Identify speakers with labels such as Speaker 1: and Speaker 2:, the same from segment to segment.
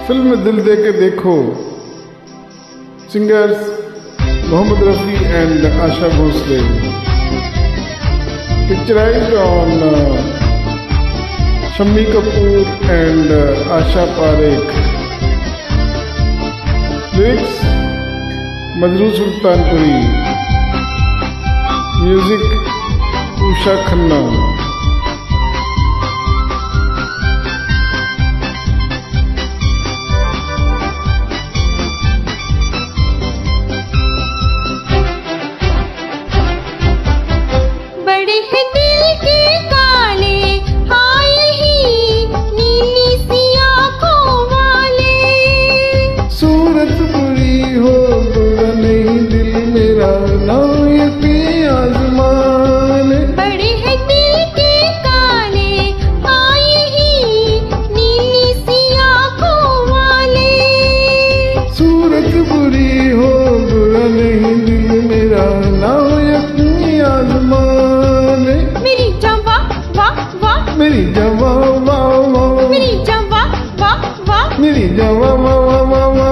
Speaker 1: Film दिल दे के देखो, singers Mohammed Rafi and Asha Bhosle, pictured on Shammi Kapoor and Asha Parekh, lyrics Majrooh Sultanpuri, music Usha Khanna. मेरी जवा वाह वाह,
Speaker 2: मेरी जवा वाह वाह,
Speaker 1: मेरी जवा वाह वाह वाह।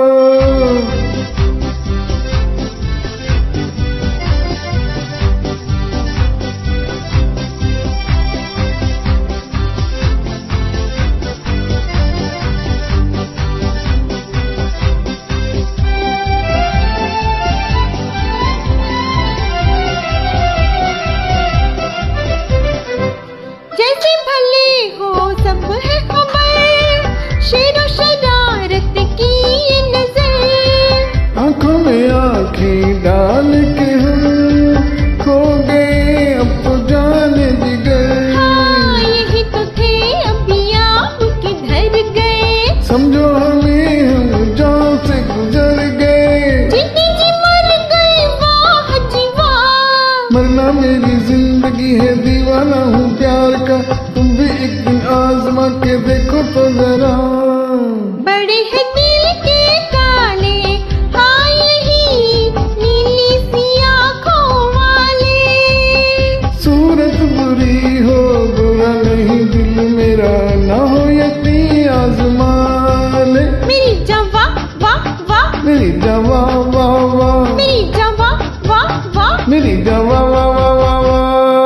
Speaker 2: जैसे भले हो सब है खबर, शेरो शरारत की ये नजर,
Speaker 1: आंखों में आंखें डाल के हम खो गए अब तो जाने दिगर।
Speaker 2: हाँ यही तो थे अभी आप किधर गए,
Speaker 1: समझो हमें हम जान से गुजर गए।
Speaker 2: जीती जी मर गए वाह जी वाह,
Speaker 1: मरना मेरी जिंदगी है, दीवाना हूँ प्यार का, तुम भी एक दिन आजमा के देखो तो जरा।
Speaker 2: बड़े हैं दिल के काले, हाँ यही नीली सी आँखों वाले,
Speaker 1: सूरत बुरी हो बुरा नहीं दिल मेरा, ना हो यकीन आजमा ले।
Speaker 2: मेरी जवा वाह वाह,
Speaker 1: मेरी जवा वाह वाह,
Speaker 2: मेरी जवा वाह वाह,
Speaker 1: मेरी जवा वाह वाह वाह वाह।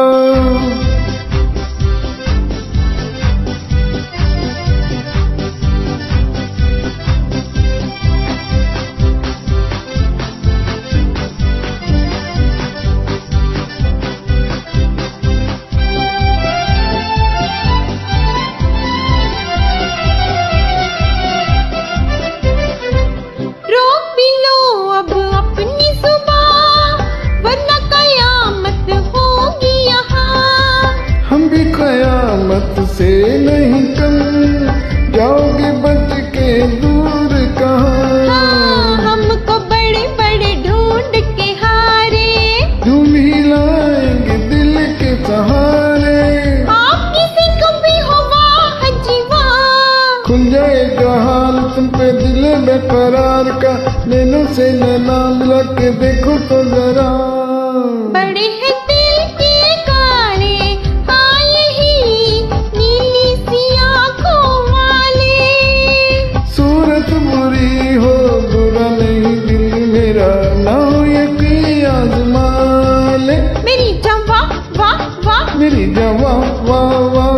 Speaker 1: कयामत से नहीं कम जाओगे बच के दूर कहाँ।
Speaker 2: हाँ, हमको बड़े बड़े ढूंढ के हारे,
Speaker 1: ढूंढ ही लाएंगे दिल के सहारे।
Speaker 2: आप किसी को भी हो वाह जी वाह,
Speaker 1: खुल जाएगा हाल तुम पे दिल बेकरार का, नैनों से नैना मिला के देखो तो जरा।
Speaker 2: बड़े हैं दिल के काले, हाँ यही नीली सी आँखों वाले,
Speaker 1: सूरत बुरी हो बुरा नहीं दिल मेरा, ना हो यकीन आजमा ले।
Speaker 2: मेरी जवा वाह वाह,
Speaker 1: मेरी जवा वाह वाह,